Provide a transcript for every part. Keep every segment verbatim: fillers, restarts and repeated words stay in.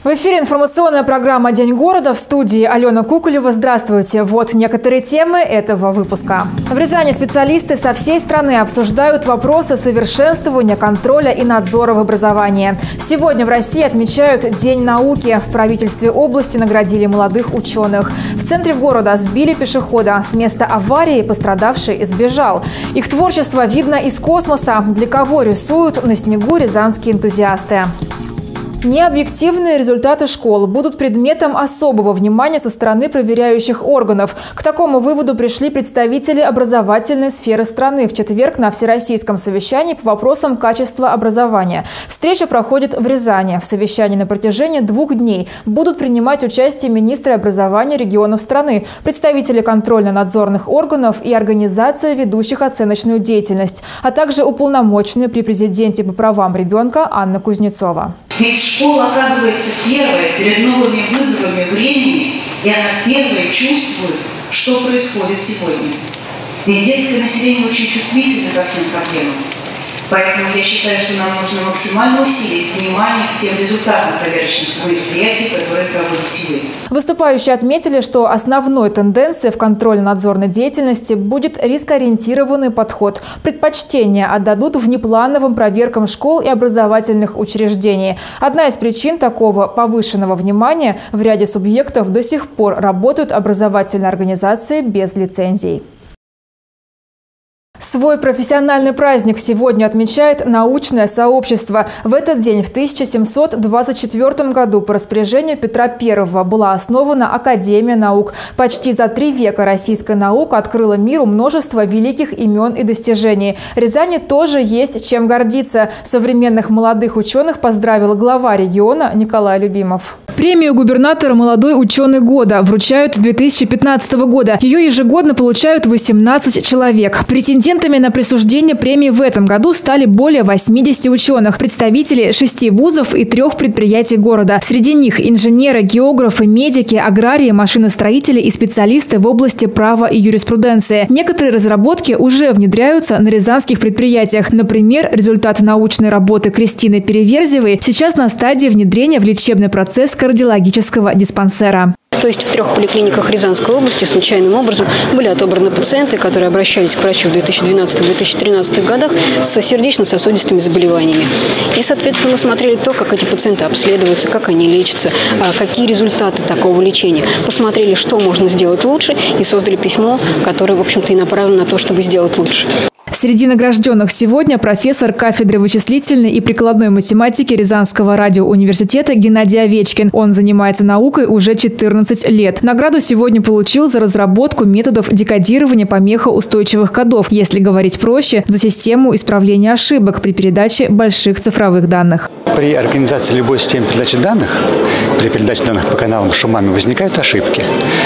В эфире информационная программа «День города», в студии Алена Куколева. Здравствуйте. Вот некоторые темы этого выпуска. В Рязани специалисты со всей страны обсуждают вопросы совершенствования контроля и надзора в образовании. Сегодня в России отмечают День науки. В правительстве области наградили молодых ученых. В центре города сбили пешехода. С места аварии пострадавший сбежал. Их творчество видно из космоса. Для кого рисуют на снегу рязанские энтузиасты. Необъективные результаты школ будут предметом особого внимания со стороны проверяющих органов. К такому выводу пришли представители образовательной сферы страны в четверг на Всероссийском совещании по вопросам качества образования. Встреча проходит в Рязани. В совещании на протяжении двух дней будут принимать участие министры образования регионов страны, представители контрольно-надзорных органов и организации, ведущих оценочную деятельность, а также уполномоченные при президенте по правам ребенка Анна Кузнецова. Ведь школа оказывается первой перед новыми вызовами времени, и она первой чувствует, что происходит сегодня. Ведь детское население очень чувствительно ко всем проблемам. Поэтому я считаю, что нам нужно максимально усилить внимание к тем результатам проверочных мероприятий, которые проводите вы. Выступающие отметили, что основной тенденцией в контрольно-надзорной деятельности будет рискоориентированный подход. Предпочтение отдадут внеплановым проверкам школ и образовательных учреждений. Одна из причин такого повышенного внимания – в ряде субъектов до сих пор работают образовательные организации без лицензий. Свой профессиональный праздник сегодня отмечает научное сообщество. В этот день, в тысяча семьсот двадцать четвёртом году, по распоряжению Петра Первого была основана Академия наук. Почти за три века российская наука открыла миру множество великих имен и достижений. Рязани тоже есть чем гордиться. Современных молодых ученых поздравил глава региона Николай Любимов. Премию губернатора «Молодой ученый года» вручают с две тысячи пятнадцатого года. Ее ежегодно получают восемнадцать человек. Претендентами на присуждение премии в этом году стали более восьмидесяти ученых, представители шести вузов и трех предприятий города. Среди них инженеры, географы, медики, аграрии, машиностроители и специалисты в области права и юриспруденции. Некоторые разработки уже внедряются на рязанских предприятиях. Например, результат научной работы Кристины Переверзевой сейчас на стадии внедрения в лечебный процесс кардиологического диспансера. То есть в трех поликлиниках Рязанской области случайным образом были отобраны пациенты, которые обращались к врачу в две тысячи двенадцатом — две тысячи тринадцатом годах с сердечно-сосудистыми заболеваниями. И, соответственно, мы смотрели то, как эти пациенты обследуются, как они лечатся, какие результаты такого лечения. Посмотрели, что можно сделать лучше, и создали письмо, которое, в общем-то, и направлено на то, чтобы сделать лучше. Среди награжденных сегодня профессор кафедры вычислительной и прикладной математики Рязанского радиоуниверситета Геннадий Овечкин. Он занимается наукой уже четырнадцать лет. Награду сегодня получил за разработку методов декодирования помехоустойчивых кодов, если говорить проще, за систему исправления ошибок при передаче больших цифровых данных. При организации любой системы передачи данных, при передаче данных по каналам с шумами возникают ошибки.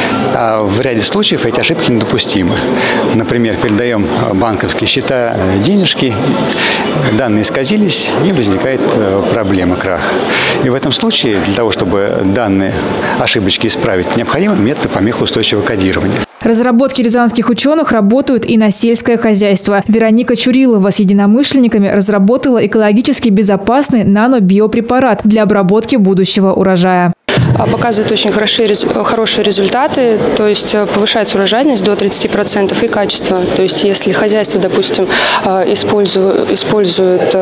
А в ряде случаев эти ошибки недопустимы. Например, передаем банковские счета, денежки, данные исказились, и возникает проблема крах. И в этом случае для того, чтобы данные ошибочки исправить, необходимы методы помехоустойчивого кодирования. Разработки рязанских ученых работают и на сельское хозяйство. Вероника Чурилова с единомышленниками разработала экологически безопасный нано-биопрепарат для обработки будущего урожая. Показывает очень хорошие, хорошие результаты, то есть повышается урожайность до тридцати процентов и качество. То есть если хозяйство, допустим, использует, использует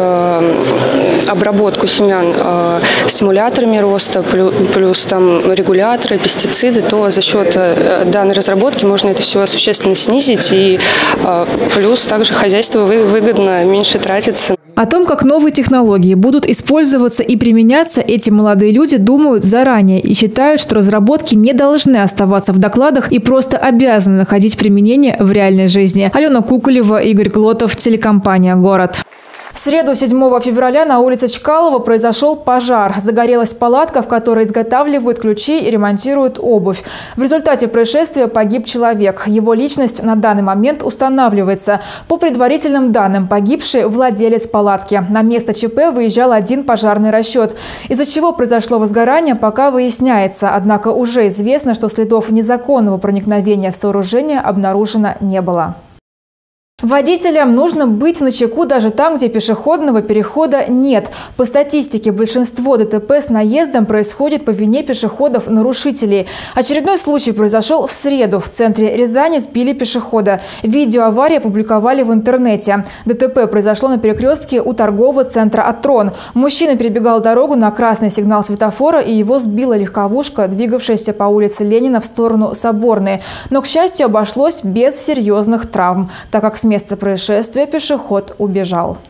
обработку семян стимуляторами роста, плюс, плюс там регуляторы, пестициды, то за счет данной разработки можно это все существенно снизить, и плюс также хозяйству выгодно меньше тратится. О том, как новые технологии будут использоваться и применяться, эти молодые люди думают заранее и считают, что разработки не должны оставаться в докладах и просто обязаны находить применение в реальной жизни. Алена Куколева, Игорь Глотов, телекомпания «Город». В среду, седьмого февраля, на улице Чкалова произошел пожар. Загорелась палатка, в которой изготавливают ключи и ремонтируют обувь. В результате происшествия погиб человек. Его личность на данный момент устанавливается. По предварительным данным, погибший – владелец палатки. На место ЧП выезжал один пожарный расчет. Из-за чего произошло возгорание, пока выясняется. Однако уже известно, что следов незаконного проникновения в сооружение обнаружено не было. Водителям нужно быть начеку даже там, где пешеходного перехода нет. По статистике, большинство ДТП с наездом происходит по вине пешеходов-нарушителей. Очередной случай произошел в среду. В центре Рязани сбили пешехода. Видео аварии опубликовали в интернете. ДТП произошло на перекрестке у торгового центра «Атрон». Мужчина перебегал дорогу на красный сигнал светофора, и его сбила легковушка, двигавшаяся по улице Ленина в сторону Соборной. Но, к счастью, обошлось без серьезных травм, так как с места происшествия пешеход убежал.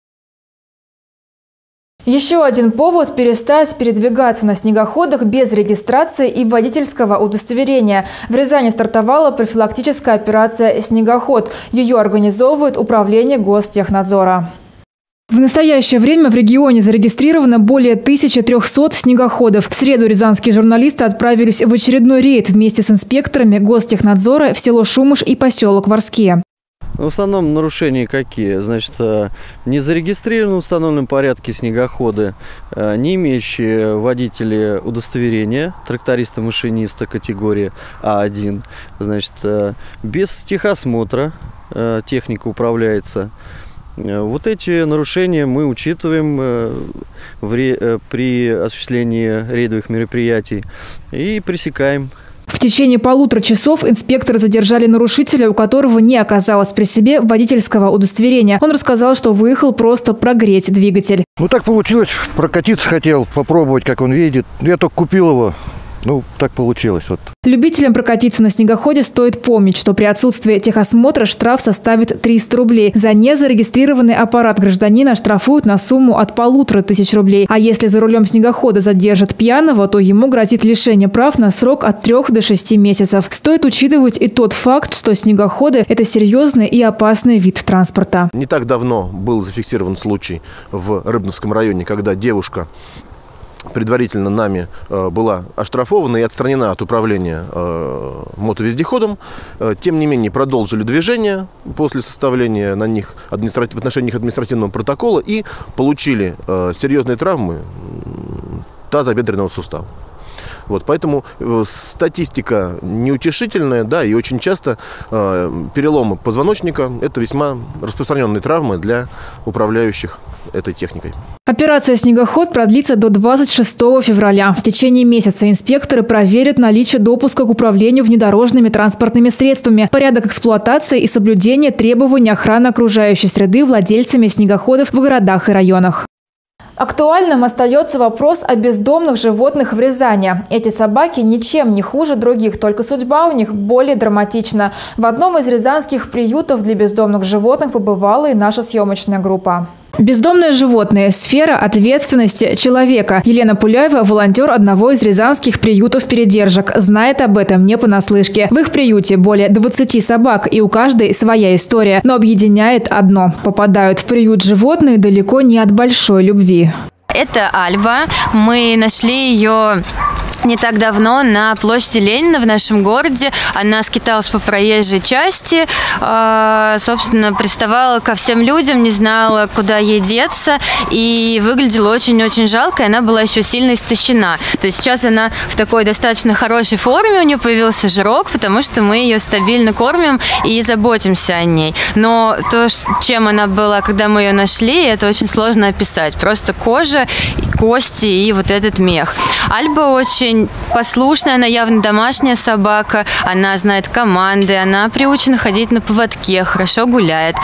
Еще один повод – перестать передвигаться на снегоходах без регистрации и водительского удостоверения. В Рязани стартовала профилактическая операция «Снегоход». Ее организовывает Управление Гостехнадзора. В настоящее время в регионе зарегистрировано более тысячи трёхсот снегоходов. В среду рязанские журналисты отправились в очередной рейд вместе с инспекторами Гостехнадзора в село Шумыш и поселок Ворские. В основном нарушения какие? Значит, не зарегистрированы в установленном порядке снегоходы, не имеющие водители удостоверения, тракториста-машиниста категории А один, значит, без техосмотра техника управляется. Вот эти нарушения мы учитываем при осуществлении рейдовых мероприятий и пресекаем. В течение полутора часов инспекторы задержали нарушителя, у которого не оказалось при себе водительского удостоверения. Он рассказал, что выехал просто прогреть двигатель. Ну так получилось, прокатиться хотел, попробовать, как он едет. Я только купил его. Ну, так получилось. Вот. Любителям прокатиться на снегоходе стоит помнить, что при отсутствии техосмотра штраф составит триста рублей. За незарегистрированный аппарат гражданина штрафуют на сумму от полутора тысяч рублей. А если за рулем снегохода задержат пьяного, то ему грозит лишение прав на срок от трёх до шести месяцев. Стоит учитывать и тот факт, что снегоходы – это серьезный и опасный вид транспорта. Не так давно был зафиксирован случай в Рыбновском районе, когда девушка предварительно нами э, была оштрафована и отстранена от управления э, мотовездеходом. Э, тем не менее, продолжили движение после составления на них административ... в отношении них административного протокола и получили э, серьезные травмы тазобедренного сустава. Вот, поэтому э, статистика неутешительная, да, и очень часто э, переломы позвоночника – это весьма распространенные травмы для управляющих этой техникой. Операция «Снегоход» продлится до двадцать шестого февраля. В течение месяца инспекторы проверят наличие допуска к управлению внедорожными транспортными средствами, порядок эксплуатации и соблюдение требований охраны окружающей среды владельцами снегоходов в городах и районах. Актуальным остается вопрос о бездомных животных в Рязани. Эти собаки ничем не хуже других, только судьба у них более драматична. В одном из рязанских приютов для бездомных животных побывала и наша съемочная группа. Бездомные животные – сфера ответственности человека. Елена Пуляева, волонтер одного из рязанских приютов-передержек, знает об этом не понаслышке. В их приюте более двадцати собак, и у каждой своя история. Но объединяет одно – попадают в приют животные далеко не от большой любви. Это Альва. Мы нашли ее не так давно на площади Ленина в нашем городе. Она скиталась по проезжей части, э, собственно, приставала ко всем людям, не знала, куда ей деться, и выглядела очень-очень жалко, и она была еще сильно истощена. То есть сейчас она в такой достаточно хорошей форме, у нее появился жирок, потому что мы ее стабильно кормим и заботимся о ней. Но то, чем она была, когда мы ее нашли, это очень сложно описать. Просто кожа, кости и вот этот мех. Альба очень послушная, она явно домашняя собака, она знает команды, она приучена ходить на поводке, хорошо гуляет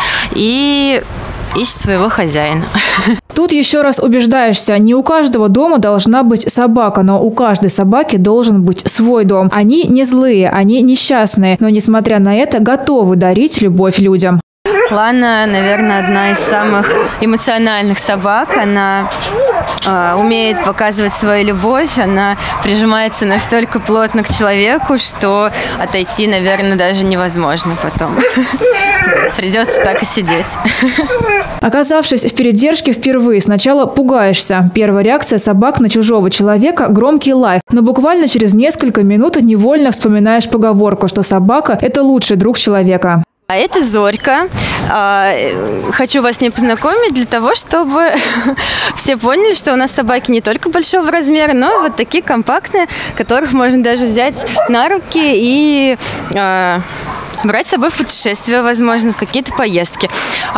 и ищет своего хозяина. Тут еще раз убеждаешься, не у каждого дома должна быть собака, но у каждой собаки должен быть свой дом. Они не злые, они несчастные, но несмотря на это готовы дарить любовь людям. Лана, наверное, одна из самых эмоциональных собак. Она э, умеет показывать свою любовь. Она прижимается настолько плотно к человеку, что отойти, наверное, даже невозможно потом. Придется так и сидеть. Оказавшись в передержке впервые, сначала пугаешься. Первая реакция собак на чужого человека – громкий лай. Но буквально через несколько минут невольно вспоминаешь поговорку, что собака – это лучший друг человека. А это Зорька. Хочу вас с ней познакомить для того, чтобы все поняли, что у нас собаки не только большого размера, но и вот такие компактные, которых можно даже взять на руки и брать с собой в путешествия, возможно, в какие-то поездки.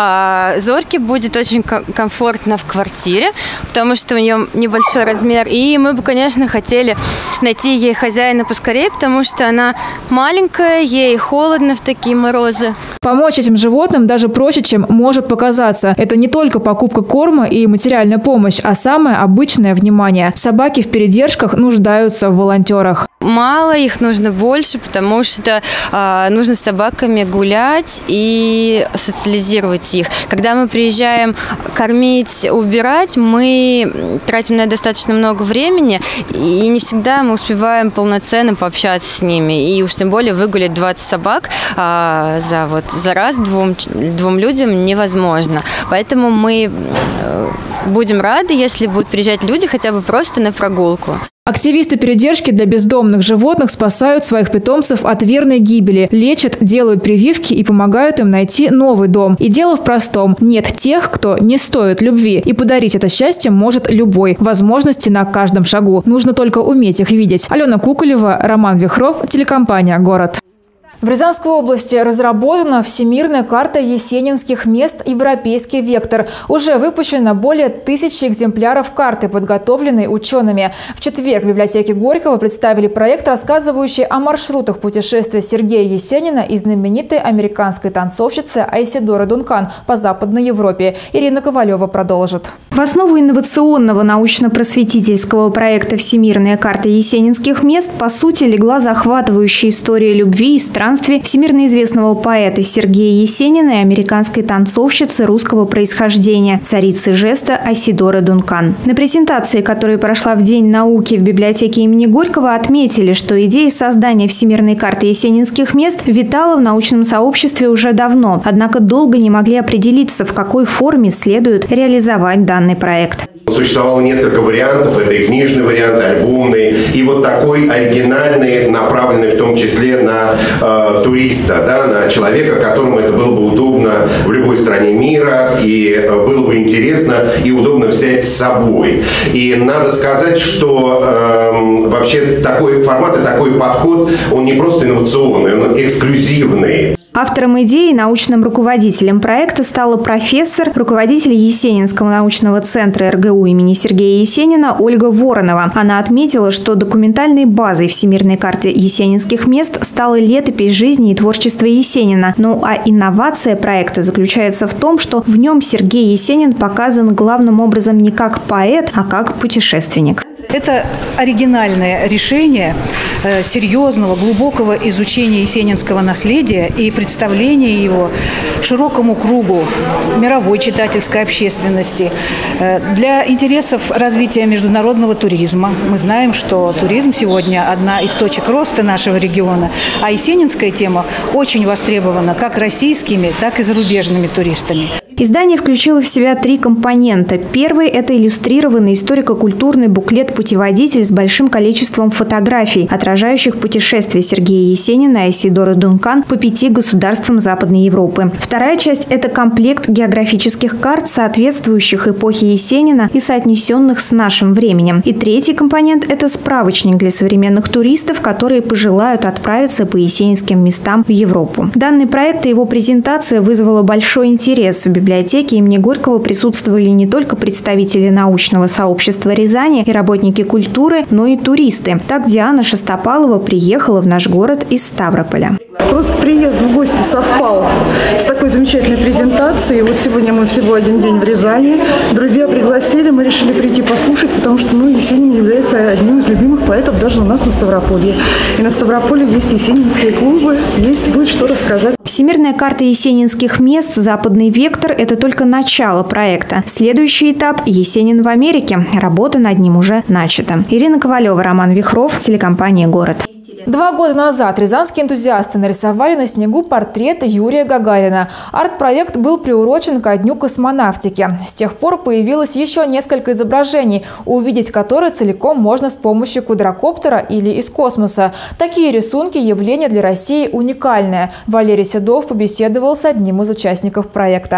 А Зорьке будет очень комфортно в квартире, потому что у нее небольшой размер. И мы бы, конечно, хотели найти ей хозяина поскорее, потому что она маленькая, ей холодно в такие морозы. Помочь этим животным даже проще, чем может показаться. Это не только покупка корма и материальная помощь, а самое обычное внимание. Собаки в передержках нуждаются в волонтерах. Мало, их нужно больше, потому что э, нужно с собаками гулять и социализировать их. Когда мы приезжаем кормить, убирать, мы тратим на это достаточно много времени, и не всегда мы успеваем полноценно пообщаться с ними. И уж тем более выгулять двадцать собак э, за, вот, за раз двум, двум людям невозможно. Поэтому мы э, будем рады, если будут приезжать люди хотя бы просто на прогулку. Активисты передержки для бездомных животных спасают своих питомцев от верной гибели, лечат, делают прививки и помогают им найти новый дом. И дело в простом. Нет тех, кто не стоит любви. И подарить это счастье может любой. Возможности на каждом шагу. Нужно только уметь их видеть. Алена Куколева, Роман Вихров, телекомпания «Город». В Рязанской области разработана всемирная карта есенинских мест «Европейский вектор». Уже выпущено более тысячи экземпляров карты, подготовленной учеными. В четверг в библиотеке Горького представили проект, рассказывающий о маршрутах путешествия Сергея Есенина и знаменитой американской танцовщицы Айседоры Дункан по Западной Европе. Ирина Ковалева продолжит. В основу инновационного научно-просветительского проекта «Всемирная карта есенинских мест» по сути легла захватывающая история любви и странствий всемирно известного поэта Сергея Есенина и американской танцовщицы русского происхождения, царицы жеста Айседоры Дункан. На презентации, которая прошла в День науки в библиотеке имени Горького, отметили, что идея создания Всемирной карты есенинских мест витала в научном сообществе уже давно, однако долго не могли определиться, в какой форме следует реализовать данный проект. Существовало несколько вариантов. Это и книжный вариант, альбомный, и вот такой оригинальный, направленный в том числе на э, туриста, да, на человека, которому это было бы удобно в любой стране мира, и э, было бы интересно и удобно взять с собой. И надо сказать, что э, вообще такой формат и такой подход, он не просто инновационный, он эксклюзивный. Автором идеи и научным руководителем проекта стала профессор, руководитель Есенинского научного центра эр гэ у имени Сергея Есенина Ольга Воронова. Она отметила, что документальной базой Всемирной карты есенинских мест стала летопись жизни и творчества Есенина. Ну а инновация проекта заключается в том, что в нем Сергей Есенин показан главным образом не как поэт, а как путешественник. Это оригинальное решение э, серьезного, глубокого изучения есенинского наследия и представления его широкому кругу мировой читательской общественности. Э, для интересов развития международного туризма. Мы знаем, что туризм сегодня одна из точек роста нашего региона, а есенинская тема очень востребована как российскими, так и зарубежными туристами. Издание включило в себя три компонента. Первый – это иллюстрированный историко-культурный буклет-путеводитель с большим количеством фотографий, отражающих путешествие Сергея Есенина и Айседоры Дункан по пяти государствам Западной Европы. Вторая часть – это комплект географических карт, соответствующих эпохе Есенина и соотнесенных с нашим временем. И третий компонент – это справочник для современных туристов, которые пожелают отправиться по есенинским местам в Европу. Данный проект и его презентация вызвала большой интерес в библиотеке. В библиотеке имени Горького присутствовали не только представители научного сообщества Рязани и работники культуры, но и туристы. Так Диана Шестопалова приехала в наш город из Ставрополя. Просто приезд в гости совпал с такой замечательной презентацией. Вот сегодня мы всего один день в Рязани. Друзья пригласили, мы решили прийти послушать, потому что ну, Есенин является одним из любимых поэтов даже у нас на Ставрополье. И на Ставрополе есть есенинские клубы, есть будет что рассказать. Всемирная карта есенинских мест «Западный вектор» – это только начало проекта. Следующий этап – Есенин в Америке. Работа над ним уже начата. Ирина Ковалева, Роман Вихров, телекомпания «Город». Два года назад рязанские энтузиасты нарисовали на снегу портрет Юрия Гагарина. Арт-проект был приурочен ко Дню космонавтики. С тех пор появилось еще несколько изображений, увидеть которые целиком можно с помощью квадрокоптера или из космоса. Такие рисунки – явление для России уникальное. Валерий Седов побеседовал с одним из участников проекта.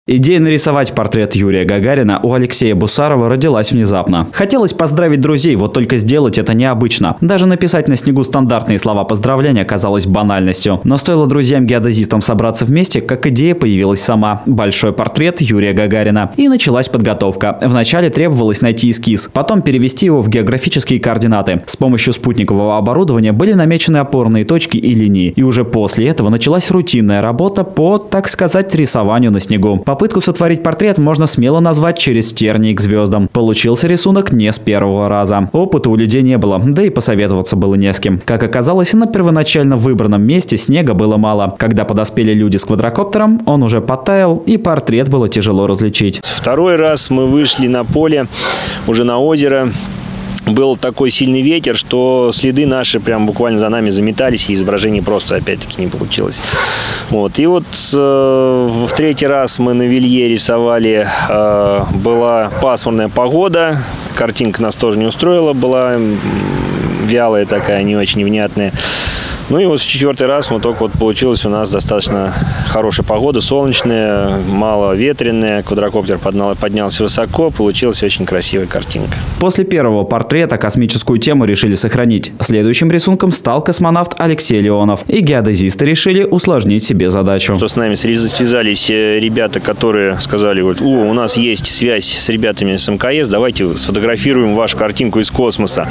Идея нарисовать портрет Юрия Гагарина у Алексея Бусарова родилась внезапно. Хотелось поздравить друзей, вот только сделать это необычно. Даже написать на снегу стандартные слова поздравления казалось банальностью. Но стоило друзьям-геодезистам собраться вместе, как идея появилась сама. Большой портрет Юрия Гагарина. И началась подготовка. Вначале требовалось найти эскиз, потом перевести его в географические координаты. С помощью спутникового оборудования были намечены опорные точки и линии. И уже после этого началась рутинная работа по, так сказать, рисованию на снегу. Попытку сотворить портрет можно смело назвать «через тернии к звездам». Получился рисунок не с первого раза. Опыта у людей не было, да и посоветоваться было не с кем. Как оказалось, на первоначально выбранном месте снега было мало. Когда подоспели люди с квадрокоптером, он уже подтаял, и портрет было тяжело различить. Второй раз мы вышли на поле, уже на озеро. Был такой сильный ветер, что следы наши прям буквально за нами заметались, и изображение просто опять-таки не получилось. Вот. И вот э, в третий раз мы на Вилье рисовали, э, была пасмурная погода, картинка нас тоже не устроила, была вялая такая, не очень внятная. Ну и вот в четвертый раз мы только вот получилось у нас достаточно хорошая погода, солнечная, мало ветреная, квадрокоптер поднял, поднялся высоко, получилась очень красивая картинка. После первого портрета космическую тему решили сохранить. Следующим рисунком стал космонавт Алексей Леонов, и геодезисты решили усложнить себе задачу. Что с нами связались ребята, которые сказали: вот, о, у нас есть связь с ребятами с эм ка эс, давайте сфотографируем вашу картинку из космоса.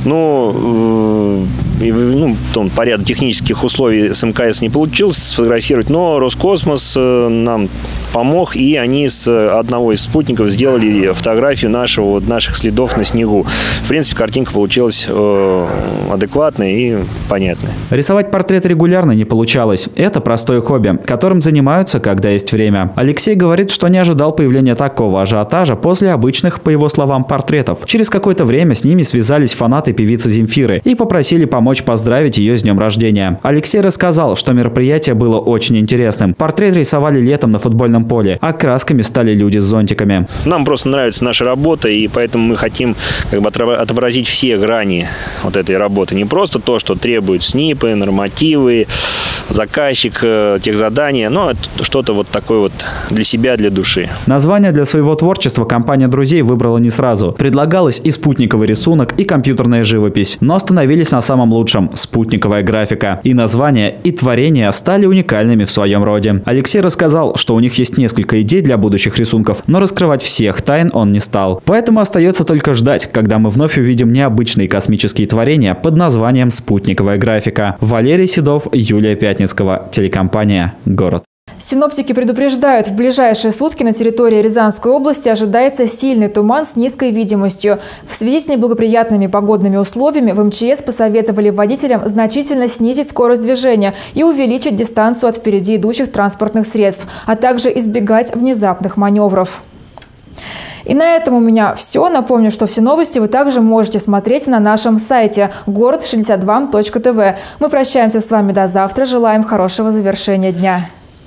Ну, э, ну том, порядок технических условий с эм ка эс не получилось сфотографировать, но Роскосмос нам помог, и они с одного из спутников сделали фотографию нашего, вот, наших следов на снегу. В принципе, картинка получилась э, адекватная и понятная. Рисовать портрет регулярно не получалось. Это простое хобби, которым занимаются, когда есть время. Алексей говорит, что не ожидал появления такого ажиотажа после обычных, по его словам, портретов. Через какое-то время с ними связались фанаты певицы Земфиры и попросили помочь поздравить ее с днем рождения. Алексей рассказал, что мероприятие было очень интересным. Портрет рисовали летом на футбольном поле, а красками стали люди с зонтиками. Нам просто нравится наша работа, и поэтому мы хотим как бы отобразить все грани вот этой работы. Не просто то, что требуют снипы, нормативы, заказчик, техзадания, но что-то вот такое вот для себя, для души. Название для своего творчества компания друзей выбрала не сразу. Предлагалось и спутниковый рисунок, и компьютерная живопись, но остановились на самом лучшем – спутниковая графика. И название, и творения стали уникальными в своем роде. Алексей рассказал, что у них есть несколько идей для будущих рисунков, но раскрывать всех тайн он не стал. Поэтому остается только ждать, когда мы вновь увидим необычные космические творения под названием «Спутниковая графика». Валерий Седов, Юлия Пятницкого, телекомпания «Город». Синоптики предупреждают, в ближайшие сутки на территории Рязанской области ожидается сильный туман с низкой видимостью. В связи с неблагоприятными погодными условиями в эм че эс посоветовали водителям значительно снизить скорость движения и увеличить дистанцию от впереди идущих транспортных средств, а также избегать внезапных маневров. И на этом у меня все. Напомню, что все новости вы также можете смотреть на нашем сайте город шестьдесят два точка тэ вэ. Мы прощаемся с вами до завтра. Желаем хорошего завершения дня.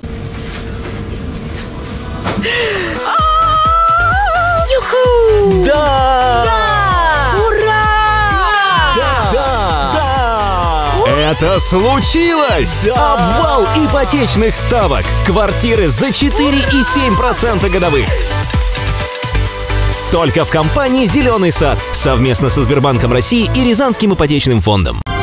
Юху! Да! Да! Ура! Да! Да! Да! Это случилось! Да! Обвал ипотечных ставок. Квартиры за четыре и семь десятых процента годовых. Только в компании «Зеленый сад» совместно со Сбербанком России и Рязанским ипотечным фондом.